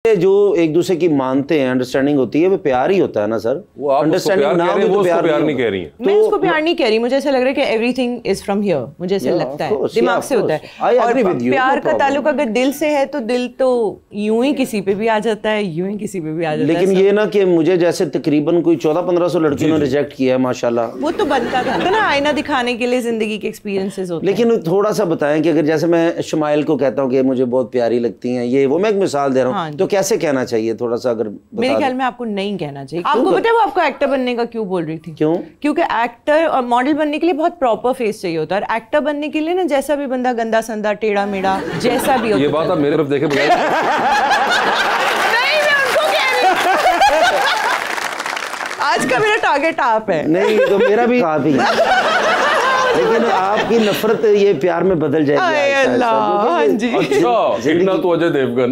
जो एक दूसरे की मानते हैं, अंडरस्टैंडिंग होती है, वो प्यार ही होता है ना सर। वो आप अंडरस्टैंडिंग ना हो तो प्यार नहीं कह रही है। मैं उसको प्यार नहीं कह रही, मुझे ऐसा लग रहा है कि एवरीथिंग इज फ्रॉम हियर, मुझे ऐसा लगता है, दिमाग से होता है। और प्यार का ताल्लुक अगर दिल से है तो दिल तो यूं ही किसी पे भी आ जाता है, यूं ही किसी पे भी आ जाता है। लेकिन ये ना कि मुझे जैसे तकरीबन कोई 1400-1500 लड़कियों ने रिजेक्ट किया है माशाल्लाह, वो तो बनता था ना, आईना दिखाने के लिए जिंदगी के एक्सपीरियंसेस होते हैं। लेकिन थोड़ा सा बताएं कि अगर जैसे मैं शुमाइल को कहता हूँ कि मुझे बहुत प्यारी लगती हैं, ये वो मैं एक मिसाल दे रहा हूँ, तो कैसे कहना चाहिए थोड़ा सा अगर मेरे ख्याल में आपको नहीं कहना चाहिए। आपको पता है वो आपको एक्टर बनने का क्यों बोल रही थी? क्यों? क्योंकि एक्टर और मॉडल बनने के लिए बहुत प्रॉपर फेस चाहिए होता है, और एक्टर बनने के लिए ना जैसा भी बंदा गंदा संदा टेढ़ा मेढ़ा जैसा भी होता है। ये बात आप मेरे तरफ देखे बगैर नहीं, मैं उनको कह रही हूं। आज का मेरा टारगेट आप है। नहीं तो मेरा भी आप ही लेकिन आपकी नफरत ये प्यार में बदल जाएगी। अल्लाह, हाँ जी। अच्छा, इतना तो अजय देवगन।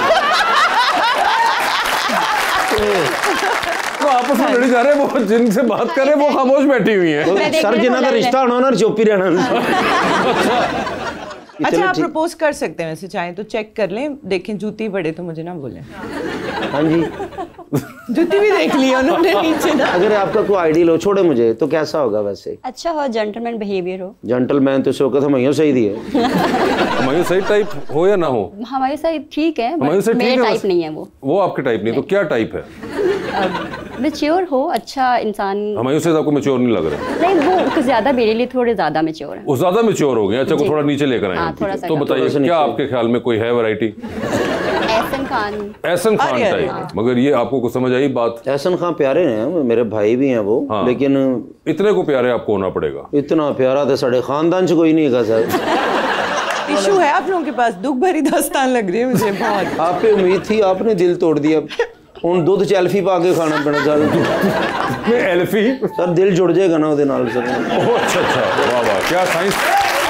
वो आपस में लड़ी जा रहे हैं, वो जिनसे बात कर रहे हैं वो खामोश बैठी हुई है। सर जिन्हों का रिश्ता होना ना चुप ही रहना। अच्छा, आप प्रपोज कर सकते हैं वैसे, चाहें तो चेक कर लें, देखें जूती पड़े तो मुझे ना बोलें। हाँ जी, जूती भी देख लिया उन्होंने नीचे ना। अगर आपका कोई आइडियल हो, छोड़े मुझे, तो कैसा होगा वैसे? अच्छा हो, जेंटलमैन बिहेवियर हो। जेंटलमैन तो शौकत हमायूं सही दी है। हमायूं सही टाइप हो या ना हो? हमारे साथ ठीक है, मेरे टाइप नहीं है वो आपके टाइप नहीं, तो क्या टाइप है? मैच्योर हो, अच्छा इंसान। हमायूं से आपको मैच्योर नहीं लग रहा? नहीं, वो ज्यादा मेरे लिए थोड़े ज्यादा मैच्योर है। वो ज्यादा मैच्योर हो गए? अच्छा, को थोड़ा नीचे लेकर आए। तो बताइए क्या आपके ख्याल में कोई है वैरायटी? एहसन खान टाइप। मगर ये आपको कुछ समझ आई बात? एहसन खान प्यारे हैं, मेरे भाई भी हैं वो। हाँ। लेकिन इतने को प्यारे आपको होना पड़ेगा? इतना प्यारा तो साढ़े खानदान से कोई नहीं है सर। इशू है आप लोगों के पास, दुख भरी दास्तान लग रही है मुझे बहुत। आप पे उम्मीद थी, आपने दिल तोड़ दिया। ਹੁਣ ਦੁੱਧ ਚ ਐਲਫੀ ਪਾ ਕੇ ਖਾਣਾ ਪੈਣਾ ਚੱਲ। ਐਲਫੀ ਸਰ ਦਿਲ ਜੁੜ ਜਾਏਗਾ ਨਾ ਉਹਦੇ ਨਾਲ ਸਰ। ਅੱਛਾ ਅੱਛਾ, ਵਾਹ ਵਾਹ, ਕੀ ਸਾਇੰਸ